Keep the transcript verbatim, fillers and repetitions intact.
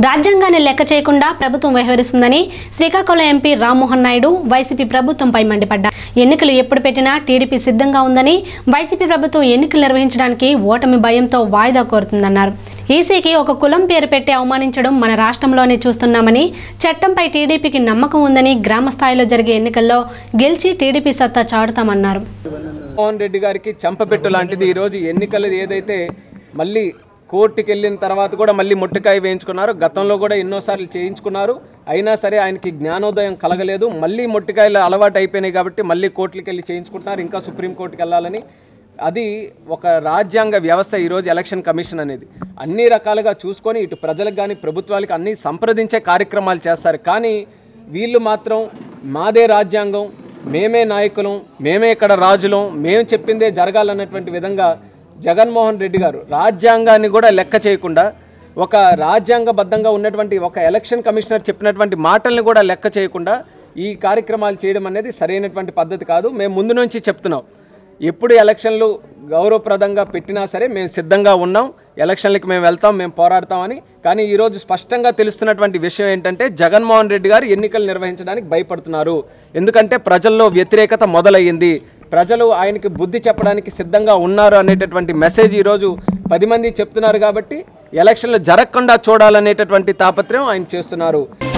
రాజ్యాంగాన్ని లెక్క చేయకుండా ప్రభుత్వం వ్యవహరిస్తుందని శ్రీకాకుళం ఎంపీ రామ్మోహన్ నాయుడు వైసీపీ ప్రభుత్వంపై మండిపడ్డారు. ఎన్నికలు ఎప్పుడు పెట్టినా టీడీపీ సిద్ధంగా ఉందని, వైసీపీ ప్రభుత్వం ఎన్నికలు నిర్వహించడానికి ఓటమి భయంతో వాయిదా కోరుతుందన్నారు. ఈసీకి ఒక కులం పేరు పెట్టి అవమానించడం మన రాష్ట్రంలోనే చూస్తున్నామని, చట్టంపై టీడీపీకి నమ్మకం ఉందని, గ్రామ స్థాయిలో జరిగే ఎన్నికల్లో గెలిచి టీడీపీ సత్తా చాటుతామన్నారు. మోహన్ రెడ్డి గారికి చంపపెట్టు లాంటిది ఈ రోజు ఎన్నికలు ఏదైతే మళ్ళీ కోర్టుకి వెళ్ళిన తర్వాత కూడా మళ్ళీ ముట్టకాయ వేయించుకున్నారు. గతంలో కూడా ఎన్నోసార్లు చేయించుకున్నారు. అయినా సరే ఆయనకి జ్ఞానోదయం కలగలేదు. మళ్ళీ ముట్టకాయలు అలవాటు అయిపోయినాయి కాబట్టి మళ్ళీ కోర్టుకి వెళ్ళి చేయించుకుంటున్నారు, ఇంకా సుప్రీంకోర్టుకి వెళ్ళాలని. అది ఒక రాజ్యాంగ వ్యవస్థ. ఈరోజు ఎలక్షన్ కమిషన్ అనేది అన్ని రకాలుగా చూసుకొని ఇటు ప్రజలకు కానీ ప్రభుత్వాలకు అన్ని సంప్రదించే కార్యక్రమాలు చేస్తారు. కానీ వీళ్ళు మాత్రం మాదే రాజ్యాంగం, మేమే నాయకులం, మేమే ఇక్కడ రాజులం, మేము చెప్పిందే జరగాలన్నటువంటి విధంగా జగన్మోహన్ రెడ్డి గారు రాజ్యాంగాన్ని కూడా లెక్క చేయకుండా, ఒక రాజ్యాంగబద్ధంగా ఉన్నటువంటి ఒక ఎలక్షన్ కమిషనర్ చెప్పినటువంటి మాటల్ని కూడా లెక్క చేయకుండా ఈ కార్యక్రమాలు చేయడం అనేది సరైనటువంటి పద్ధతి కాదు. మేము ముందు నుంచి చెప్తున్నాం, ఎప్పుడు ఎలక్షన్లు గౌరవప్రదంగా పెట్టినా సరే మేము సిద్ధంగా ఉన్నాం, ఎలక్షన్లకి మేము వెళ్తాం, మేము పోరాడతామని. కానీ ఈరోజు స్పష్టంగా తెలుస్తున్నటువంటి విషయం ఏంటంటే జగన్మోహన్ రెడ్డి గారు ఎన్నికలు నిర్వహించడానికి భయపడుతున్నారు. ఎందుకంటే ప్రజల్లో వ్యతిరేకత మొదలయ్యింది, ప్రజలు ఆయనకి బుద్ధి చెప్పడానికి సిద్ధంగా ఉన్నారు అనేటటువంటి మెసేజ్ ఈరోజు పది మంది చెప్తున్నారు. కాబట్టి ఎలక్షన్లు జరగకుండా చూడాలనేటటువంటి తాపత్రయం ఆయన చేస్తున్నారు.